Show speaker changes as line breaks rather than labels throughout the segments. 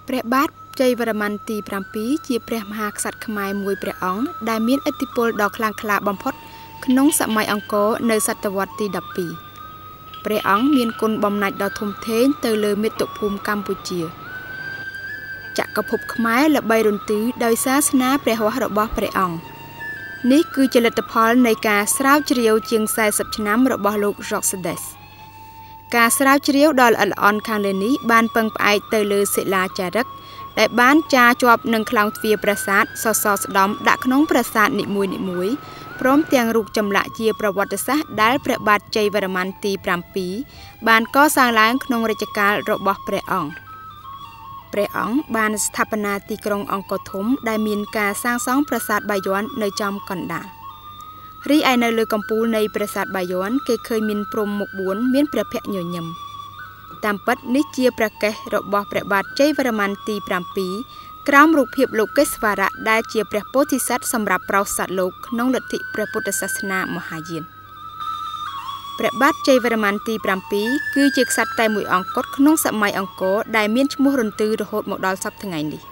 ព្រះបាទជ័យវរ្ម័នទី7ជាព្រះមហាក្សត្រខ្មែរមួយព្រះអង្គដែលមានឥទ្ធិពលដ៏ខ្លាំងក្លាបំផុតក្នុងសម័យអង្គរនៅសតវត្សទី12ព្រះអង្គមានគុណបំណាច់ដ៏ធំធេងទៅលើមាតុភូមិកម្ពុជាចក្រភពខ្មែរល្បីរន្ទឺដោយសាសនាព្រះហស្ថរបស់ព្រះអង្គនេះគឺជាលទ្ធផលនៃការស្រាវជ្រាវជាង40ឆ្នាំរបស់លោក Roxades ការស្រាវជ្រាវដ៏ល្អិតល្អន់ខាងលើនេះបានពឹងផ្អែកទៅលើសិលាចារឹកដែលបានចារជាប់នឹងខ្លោងទ្វារប្រាសាទសសរស្តម្ភដាក់ក្នុងប្រាសាទនីមួយៗព្រមទាំងរូបចម្លាក់ជាប្រវត្តិសាស្ត្រដែលព្រះបាទជ័យវរ្ម័នទី7បានកសាងឡើងក្នុងរជ្ជកាលរបស់ព្រះអង្គបានស្ថាបនាទីក្រុងអង្គរធំដែលមានការសាងសង់ប្រាសាទបាយ័ននៅចំកណ្ដាលរីឯនៅលើកំពូលនៃប្រាសាទបាយ័នគេឃើញមានព្រំមុខ4មានព្រះភ័ក្ត្រញញឹមតាមពិតនេះជាព្រះកេសរបស់ព្រះបាទជ័យវរ្ម័នទី7ក្រោមរូបភាពលោកេស្វរៈដែលជាព្រះពោធិសត្វសម្រាប់ប្រោសសត្វលោកក្នុងលទ្ធិព្រះពុទ្ធសាសនាមហាយានព្រះបាទជ័យវរ្ម័នទី7គឺជាក្សត្រតែមួយអង្គគត់ក្នុងសម័យអង្គរដែលមានឈ្មោះរន្ទឺរហូតមកដល់សព្វថ្ងៃនេះ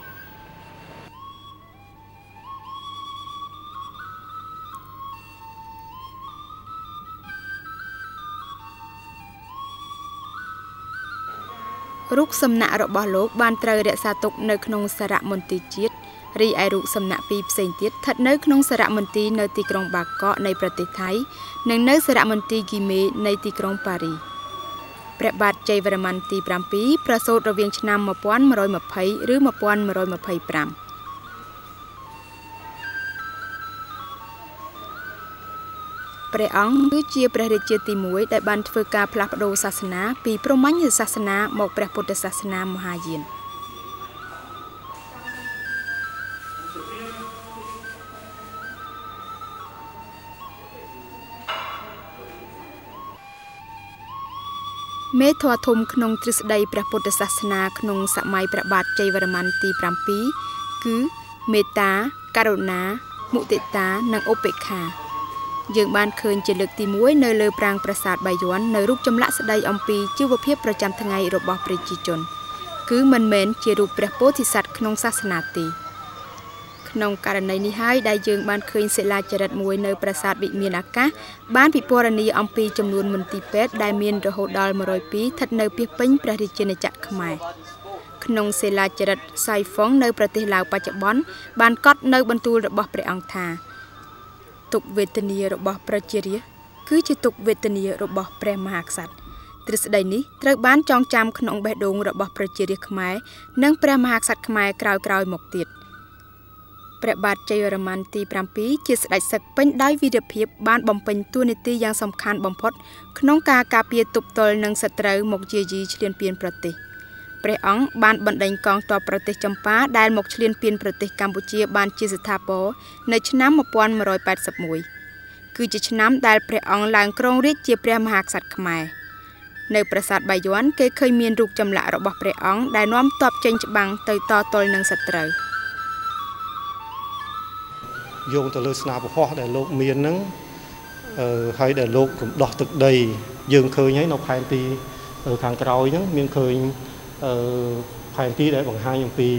រូបសំណាករបស់លោកបានត្រូវរក្សាទុកនៅក្នុងសារមន្ទីរជាតិរីឯរូបសំណាកពីរផ្សេងទៀតស្ថិតនៅក្នុងសារមន្ទីរនៅទីក្រុងបាកកនៃប្រទេសថៃនិងនៅសារមន្ទីរហ្គីមេនៃទីក្រុងប៉ារីព្រះបាទជ័យវរ្ម័នទី7ប្រសូតរវាងឆ្នាំ1120ឬ1125ព្រះអង្គគឺជាព្រះរាជាទី1ដែលបានធ្វើការផ្លាស់ប្ដូរសាសនាពីព្រហ្មញ្ញសាសនាមកព្រះពុទ្ធសាសនាមហាយានមេធម៌ធំក្នុងទ្រឹស្ដីព្រះពុទ្ធសាសនាក្នុងសម័យព្រះបាទជ័យវរ្ម័នទី7គឺមេត្តា ករុណា មុទិតា និងឧបេក្ខាយើងបានឃើញជាលើកទី1នៅលើប្រាង្គប្រាសាទបាយ័ននៅរូបចម្លាក់ស្ដីអំពីជីវភាពប្រចាំថ្ងៃរបស់ប្រជាជនគឺមិនមែនជារូបព្រះពោធិសត្វក្នុងសាសនាទេក្នុងករណីនេះហើយដែលយើងបានឃើញសិលាចារឹកមួយនៅប្រាសាទវិមានអាកាសបានពិពណ៌នាអំពីចំនួនមន្ទីរពេទ្យដែលមានរហូតដល់102ស្ថិតនៅពាសពេញព្រះរាជាណាចក្រខ្មែរក្នុងសិលាចារឹកសៃហ្វុងនៅប្រទេសឡាវបច្ចុប្បន្នបានកត់នៅបន្ទូលរបស់ព្រះអង្គថាទុក្ខវេទនារបស់ប្រជារាស្ត្រគឺជាទុក្ខវេទនារបស់ព្រះមហាក្សត្រទ្រឹស្ដីនេះត្រូវបានចងចាំក្នុងបេះដូងរបស់ប្រជារាស្ត្រខ្មែរនិងព្រះមហាក្សត្រខ្មែរក្រោយៗមកទៀតព្រះបាទជ័យវរ្ម័នទី7ជាស្ដេចសឹកពេញដោយវីរភាពបានបំពេញតួនាទីយ៉ាងសំខាន់បំផុតក្នុងការការពារទប់ទល់នឹងសត្រូវមកយាយីឈ្លានពានប្រទេសព្រះអង្គបានបណ្ដេញកងទ័ពប្រទេសចម្ប៉ាដែលមកឈ្លានពានប្រទេសកម្ពុជាបានជាស្ថាពរនៅឆ្នាំ1181គឺជាឆ្នាំដែលព្រះអង្គឡើងគ្រងរាជ្យជាព្រះមហាក្សត្រខ្មែរនៅប្រាសាទបាយ័នគេឃើញមានរូបចម្លាក់របស់ព្រះអង្គដែលនាំទ័ពចេញច្បាំងទៅតទល់នឹងសត្រូវ
យោងទៅលើស្នាប្រហោះដែលលោកមានហ្នឹងហើយដែលលោករំដោះទឹកដីយើងឃើញហើយនៅផែនទីខាងក្រោយហ្នឹងមានឃើញផែនទីដែលបង្ហាញអំពី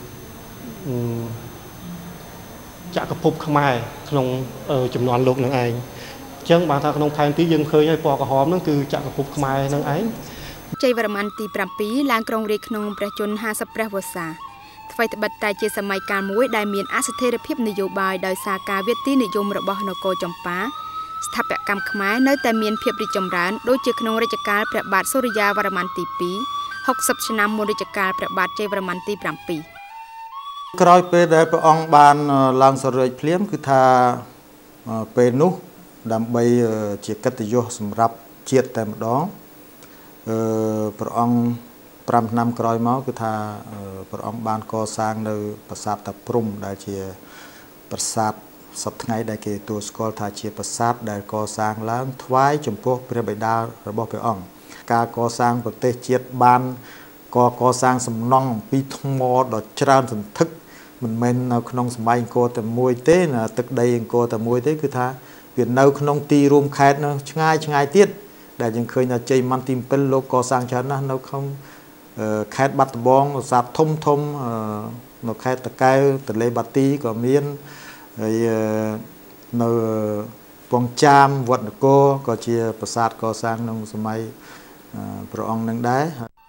ចក្រភពខ្មែរក្នុងចំនួនលោកនឹងឯងអញ្ចឹងបានថាក្នុងផែនទីយើងឃើញហើយពណ៌ក្រហមហ្នឹងគឺចក្រភពខ្មែរនឹងឯង
ជ័យវរ្ម័នទី7ឡើងគ្រងរាជ្យក្នុងព្រះជន្ម50ព្រះវស្សាថ្មីត្បិតតែជាសម័យកាលមួយដែលមានអស្ថិរភាពនយោបាយដោយសារការវាទីនិយមរបស់នគរចម្ប៉ាស្ថាបត្យកម្មខ្មែរនៅតែមានភាពរីកចម្រើនដូចជាក្នុងរជ្ជកាលព្រះបាទសូរ្យាវរ្ម័នទី2 60ឆ្នាំមុនរជ្ជកាលព្រះបាទជ័យវរ្ម័នទី7
ក្រោយពេលដែលព្រះអង្គបានឡើងសរិទ្ធភ្លាមគឺថាពេលនោះដើម្បីជាកិត្តិយសសម្រាប់ជាតិតែម្ដងព្រះអង្គ5ឆ្នាំក្រោយមកគឺថាព្រះអង្គបានកសាងនៅប្រាសាទតាព្រំដែលជាប្រាសាទសពថ្ងៃដែលគេទទួលស្គាល់ថាជាប្រាសាទដែលកសាងឡើងថ្វាយចំពោះព្រះបិតារបស់ព្រះអង្គការកសាងប្រទេសជាតិបានកសាងសំណង់ពីថ្មដ៏ច្រើនសន្ធឹកមិនមែននៅក្នុងសម័យអង្គរតែមួយទេទឹកដីអង្គរតែមួយទេគឺថាវានៅក្នុងទីរួមខេត្តឆ្ងាយទៀតដែលយើងឃើញថាជ័យវរ្ម័នទី7លោកកសាងច្រើនណាស់នៅក្នុងខេត្តបាត់ដំបងប្រាសាទធំនៅខេត្តតាកែវទន្លេបាទីក៏មានហើយនៅពងចាមវត្តនគរក៏ជាប្រាសាទកសាងក្នុងសម័យព្រះអង្គនឹងដែរ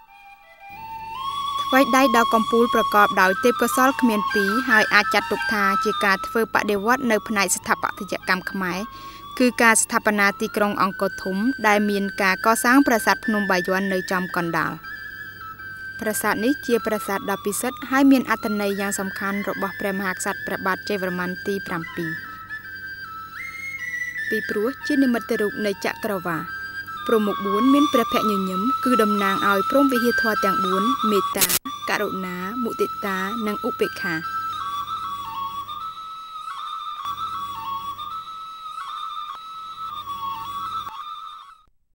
ថ្វីដៃដល់កំពូលប្រកបដោយទេពកោសល្យគ្មានពីរហើយអាចចាត់ទុកថាជាការធ្វើបដិវត្តនៅផ្នែកស្ថាបត្យកម្មខ្មែរគឺការស្ថាបនាទីក្រុងអង្គរធំដែលមានការកសាងប្រាសាទភ្នំបាយ័ននៅចំកណ្ដាលប្រាសាទនេះជាប្រាសាទដ៏ពិសិដ្ឋហើយមានអត្ថន័យយ៉ាងសំខាន់របស់ព្រះមហាក្សត្រព្រះបាទជ័យវរ្ម័នទី7ពីព្រោះជានិមិត្តរូបនៃចក្រវាឡព្រំមុខ4មានព្រះភ័ក្ត្រញញឹមគឺតំណាងឲ្យព្រំវិហារធម៌ទាំង4មេត្តាករុណាមុទិតានិងឧបេក្ខា